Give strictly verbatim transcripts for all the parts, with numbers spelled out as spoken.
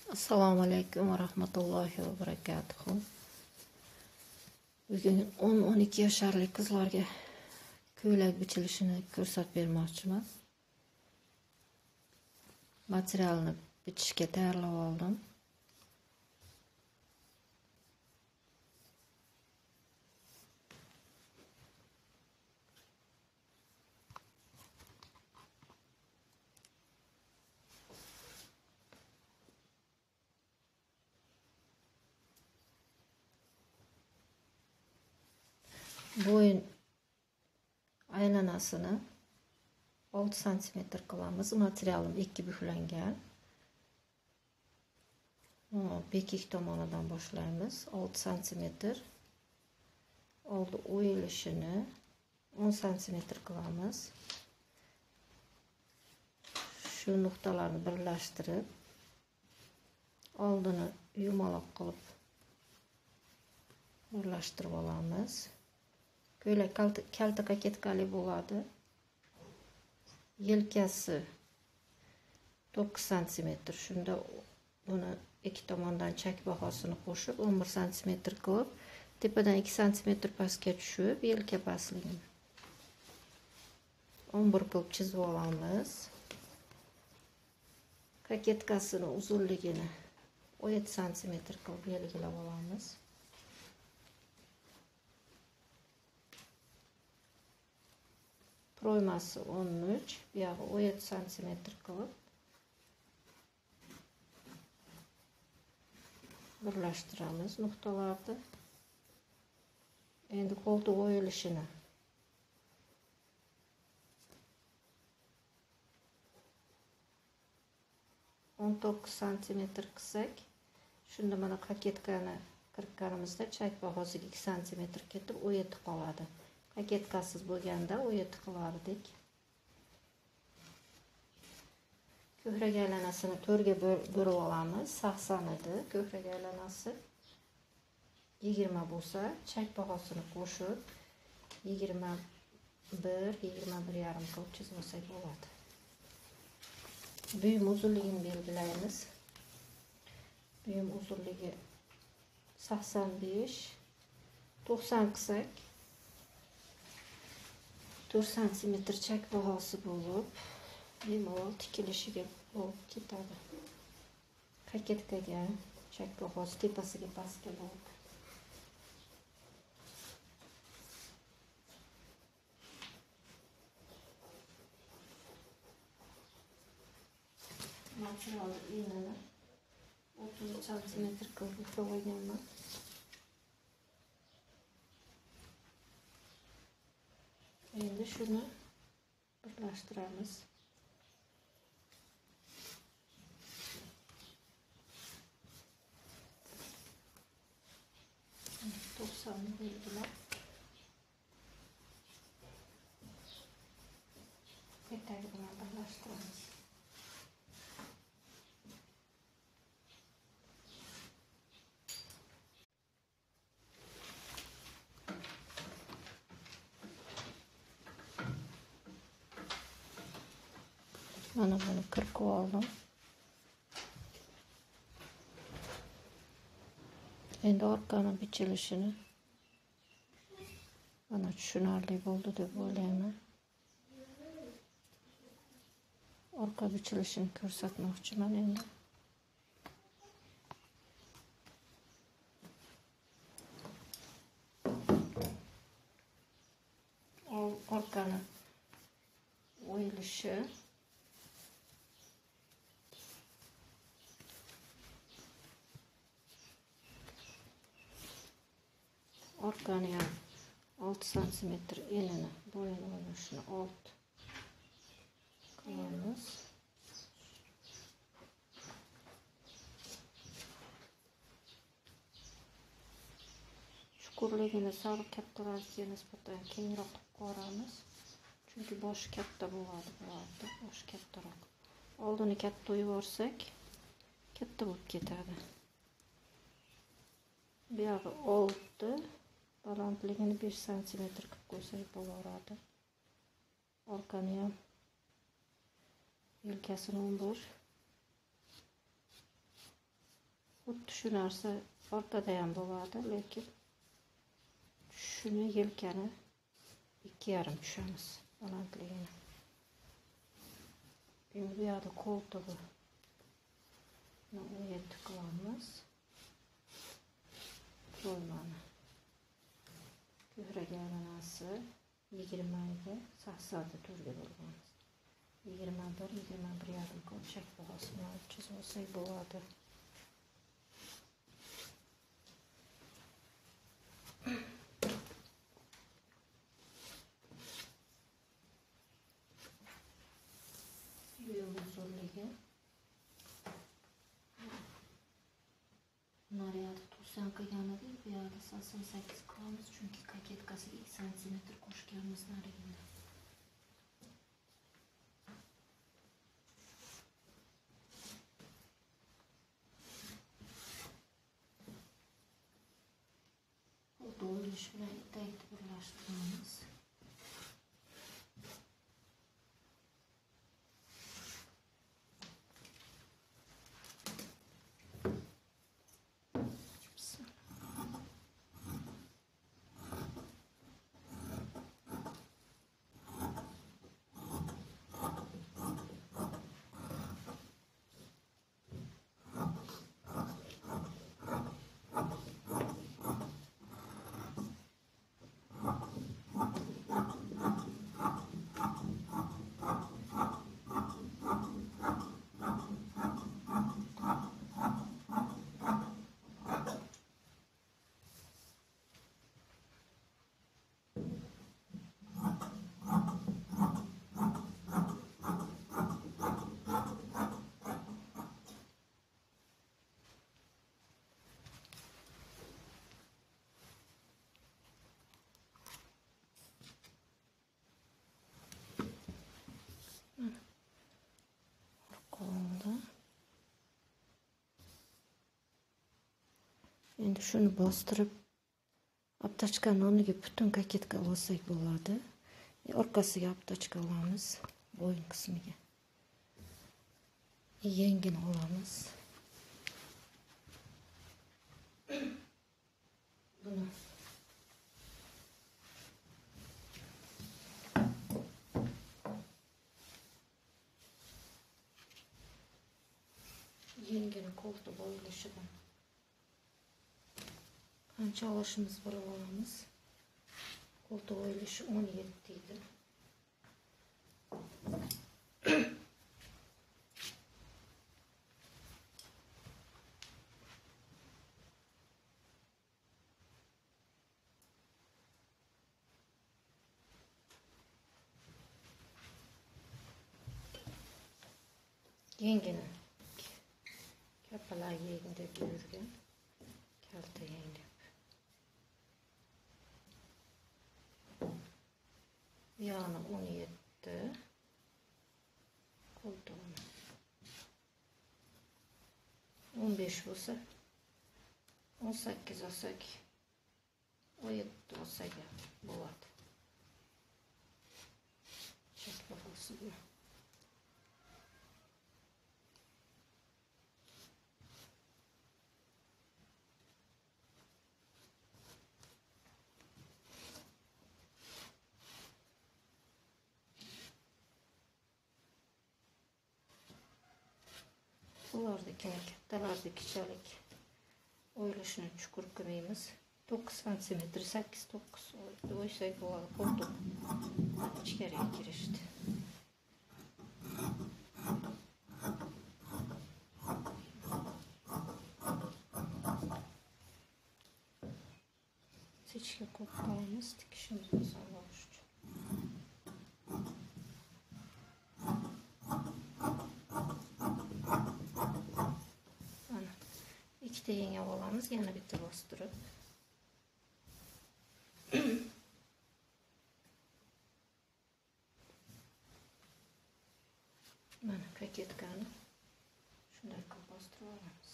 Assalomu alaykum va rahmatullohi va barakatuh. Bugun o'n o'n ikki yosharli qizlarga ko'ylak bichilishini ko'rsatib bermoqchiman. Materialni bichishga tayyorlab oldim. Bo'yin aylanasini olti santimetr qilamiz. Materialim ikki buklangan. Bekik tomonidan boshlaymiz. olti santimetr. Oldi o'yilishini o'n santimetr qilamiz. Shu nuqtalarni birlashtirib, oldini yumaloq qilib birlashtirib olamiz. Ko'ylak kalta koketkali bo'ladi. Yelkasi to'qqiz santimetr. Shunda buni ikki tomondan chak bahosini qo'shib o'n bir santimetr qilib, tepadan ikki santimetr pastga tushib, yelka pastligini o'n bir qilib chizib olamiz. Koketkasini uzunligini o'n yetti santimetr qilib belgilab olamiz. Proymasi o'n uch, bu yog'i o'n yetti santimetr qilib birlashtiramiz nuqtalarni. Endi qo'ltiq o'yilishini o'n to'qqiz santimetr qilsak, shunda mana koketkani qirqqanimizda chak bahosiga ikki santimetr ketib o'n yetti qoladi. Koketkasiz bo'lganda o'n yetti qilardik. Ko'hrak aylanasini to'rtga bo'lib olamiz. sakson edi ko'hrak aylanasi. yigirma bo'lsa, chak bahosini qo'shib yigirma bir, yigirma bir yarim qilib chizib olsak bo'ladi. Buyum uzunligini belgilaymiz. Buyum uzunligi sakson besh, to'qson qilsak to'rt santimetr chak bahosi bo'lib, bemalol tikilishiga bo'lib ketadi. Koketkaga chak bahosi tepasiga pastga bo'lib. Material enini o'ttiz santimetr qilib yuklab olganman. Endi shuni birlashtiramiz. to'qson belgilab etak bilan birlashtiramiz. Mana buni qirqib oldim. Endi orqani bichilishini mana tushunarli bo'ldi deb o'ylayman. Orqa bichilishini ko'rsatmoqchiman endi. Orqani o'yilishi orqani ham olti santimetr enini bo'yin o'yilishini olti qilamiz. Chuqurligini sal kattalarga nisbatan kengroq qilib ko'ramiz. Chunki boshi katta bo'ladi, bo'ladi, boshi kattaroq. Oldini katta yuborsak, katta bo'lib ketadi. Bu yog'i olti, balandligini besh santimetr qilib qo'ysak bo'laveradi. Orqani ham yelkasini o'n bir, xuddi shu narsa orqada ham bo'ladi, lekin shuni yelkani ikki yarim tushamiz balandligini. Endi bu yerda qo'ltig'i o'n yetti qilamiz. Qo'lmani ko'hraga aylanasi yigirmaga saksonda to'rtga bo'lganmiz. yigirma bir yigirma bir yarim ko'pchak bahosini olib chizib olsak bo'ladi. Yo'l uzunligi nariyada to'qson qilgan edik, bu yerda sakson sakkiz qilamiz, chunki koketkasiga ikki santimetr qo'shganmiz narigida. Do'lish bilan etakni birlashtiramiz. Endi shuni bostirib aptachkani o'rniga butun koketka olsak bo'ladi. Orqasiga aptachka olamiz, bo'yin qismiga. Yengini olamiz. Buni yengini qo'lda bo'yilishidan qancha olishimiz bilib olamiz. Qo'lda bo'yilishi o'n yetti edi. Yengini kapalar yeng deb yurgan, kalta yeng deb. Yani o'n yetti, qo'ltig'ini o'n besh bo'lsa, o'n sakkiz olsak, o'n yetti olsak bo'ladi. Chek bahosi bu. Bulardakini kattalardakichalik o'ylashini chuqur qilmaymiz. to'qqiz santimetr, sakkiz to'qqiz o'ysak bo'ladi. Qo'ltiq ichkariga kirishdi. Sechga qo'yib qo'yamiz, tikishimiz oson bo'lishi uchun. Ikkita yengib olamiz, yana bitta bostirib. Mana koketkani shunday qilib bostirib olamiz.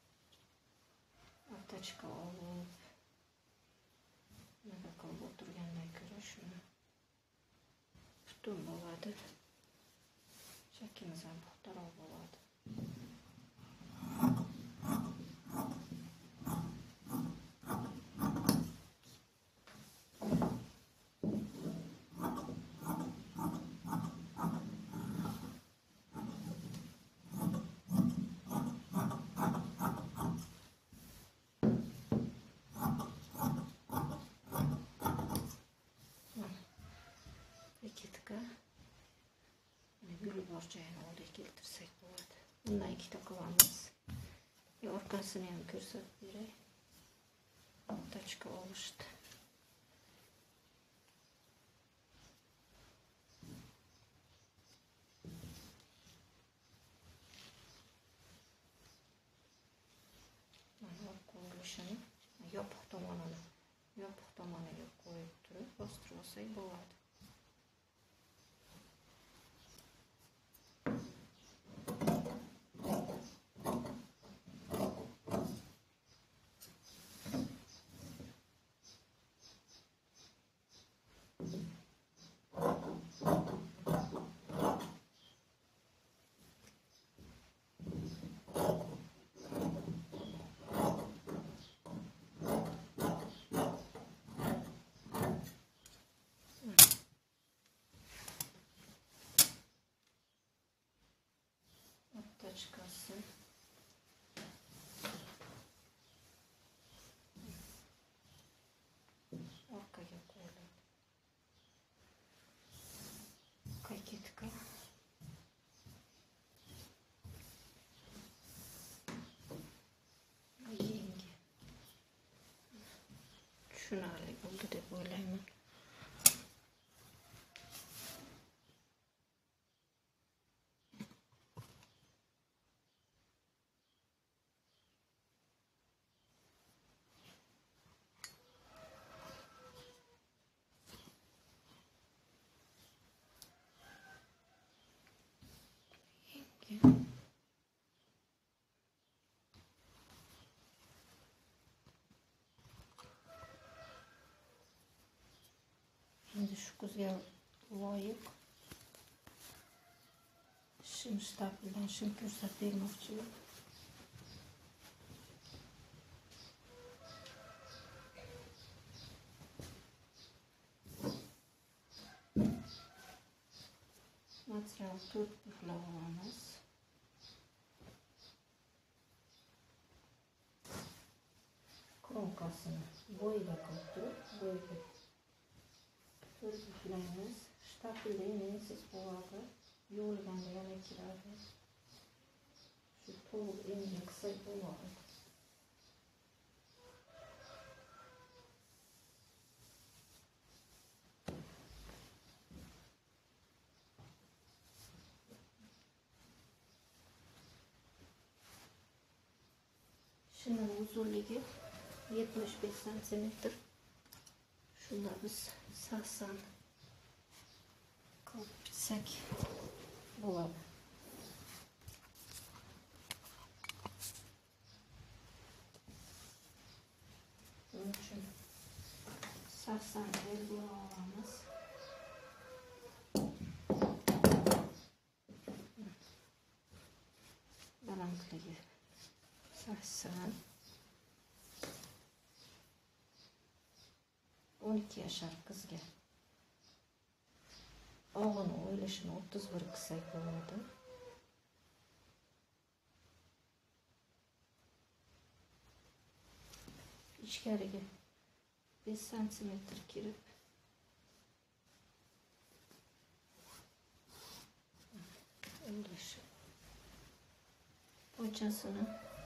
Aptachka olib, nima qilib o'tirgandan ko'ra shuni butun bo'ladi. Shakimiz ham puxtaroq bo'ladi. parchayini oldiga keltirsak bo'ladi. Bundan ikkita qilamiz. Orqasini ham ko'rsatib beray. Tachka olishdi. Mana qo'yilishini yopiq tomonini yopiq tomoniga qo'yib turib bostirib olsak bo'ladi. Tachkasi orqaga qo'yiladi. Koketka yengi tushunarli bo'ldi deb o'ylayman. Endi shu kuzga loyiq shim shtabidan shim ko'rsatib bermoqchiman. Material to'rt buklab olamiz. Kronkasini bo'yiga qilib turib, bo'yiga to'rt buklaymiz. Shtabilda ensiz bo'ladi. Yo'liganda yana kiradi. Shu to'liq enga qilsak bo'ladi. Shuni uzunligi yetmish besh santimetr. Shunda biz sakson qilib bitsak bo'ladi. Bunun uchun sakson belgilab olamiz. Balandligi sakson. o'n ikki yashar qizga og'ini o'ylashini o'ttiz bir qilsak bo'ladi. Ichkariga besh santimetr kirib o'ylashi pochasini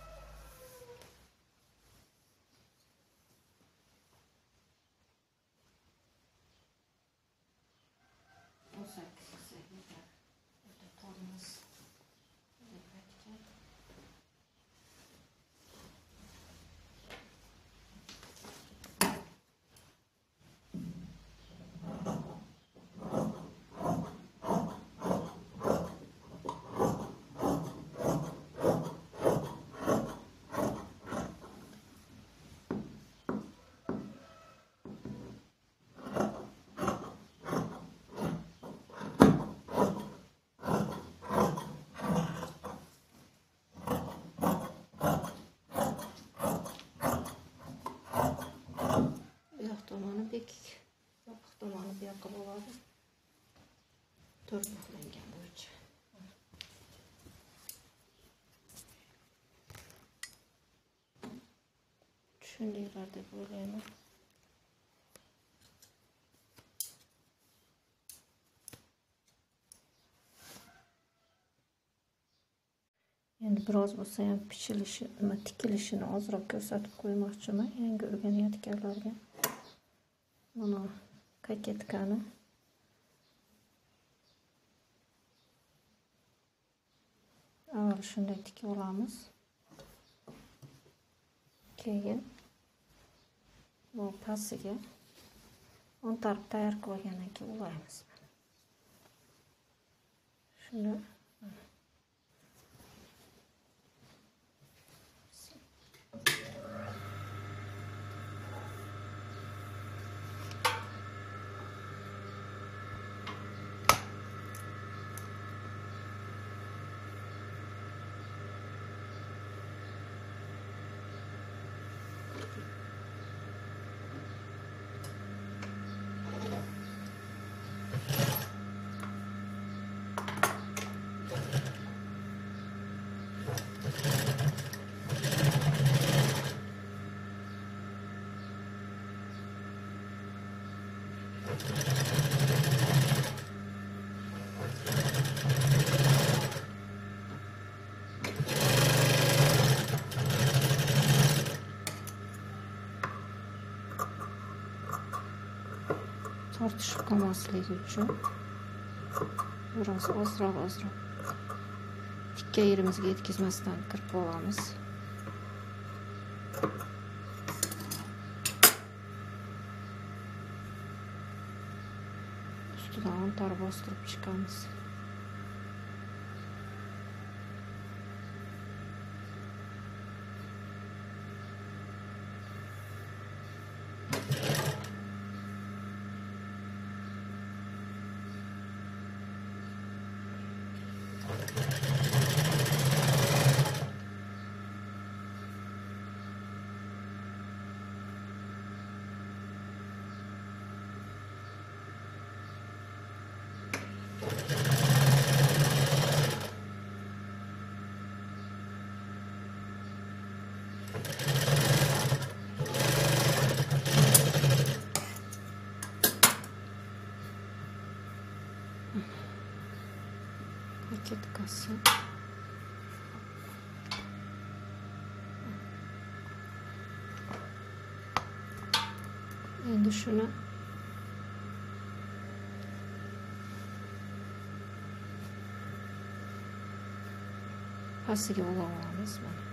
tomoni bekik, yopiq tomoni bu yoqqa bo'ladi. To'rt buqlangan bo'yicha. Tushundinglar deb o'ylayman. Endi biroz bo'lsa ham pichilishi, nima tikilishini ozroq ko'rsatib qo'ymoqchiman yangi o'rganayotganlarga. Mana koketkani avval shunday tikib olamiz. Keyin bu pastiga o'ntarib tayyor qilgandan keyin ulaymiz. Shuni tortishib qolmasligi uchun biroz ozroq ozroq tikka yerimizga yetkazmasdan kirib olamiz. Ustidan o'ntar bostirib chiqamiz. Paketkasi. Endi shuni pastiga olamiz. Mana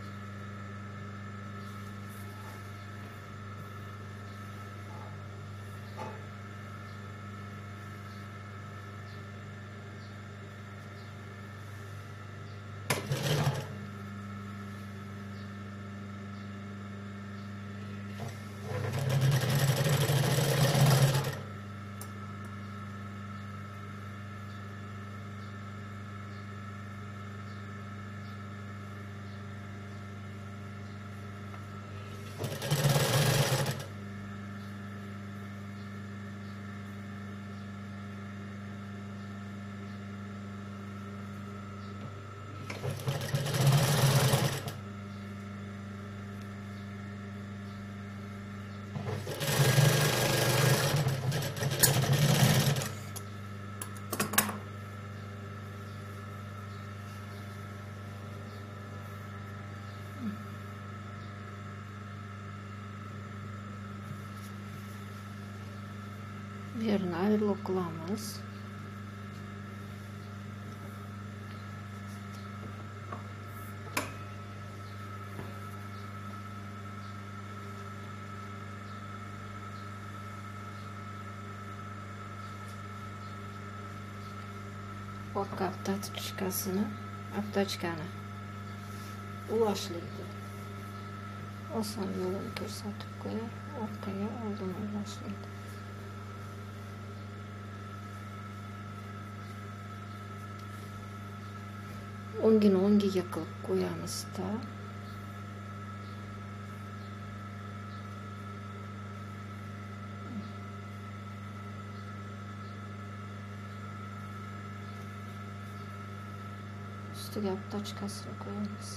bu yerini ayriliq qilamiz. Orqa aptachkasini, aptachkani ulashlaydi. Oson yo'lini ko'rsatib qo'yar, orqaga oldin ulashlaydi. O'ngini o'ngiga qilib qo'yamiz-da. Ustiga aptachkasini qo'yamiz.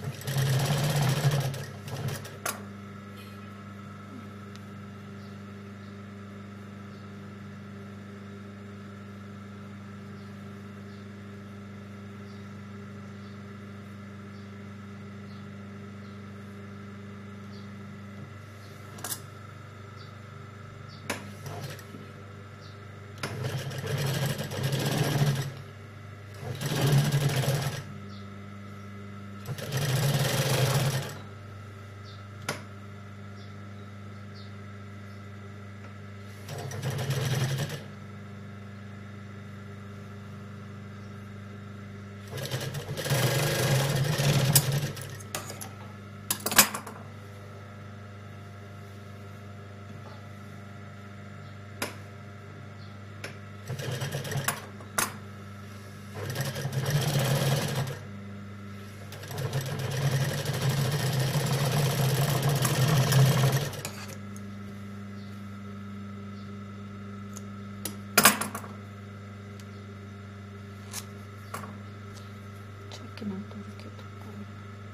Çekilen doğru ketib qoldi.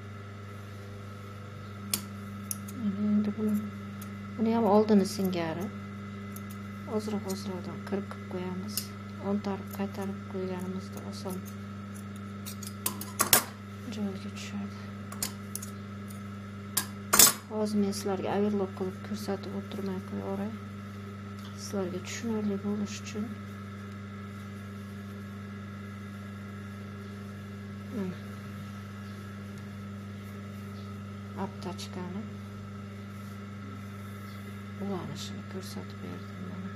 Endi buni buni ham oldini singari ozroq ozroqdan qirib qilib qo'yamiz. O'ntarib qaytarib qo'yganimizda oson joyiga tushadi. Hozir men sizlarga overlock qilib ko'rsatib o'tirmay qo'yaveray. Sizlarga tushunarli bo'lishi uchun. Aptachkani ulanishini ko'rsatib berdim mana.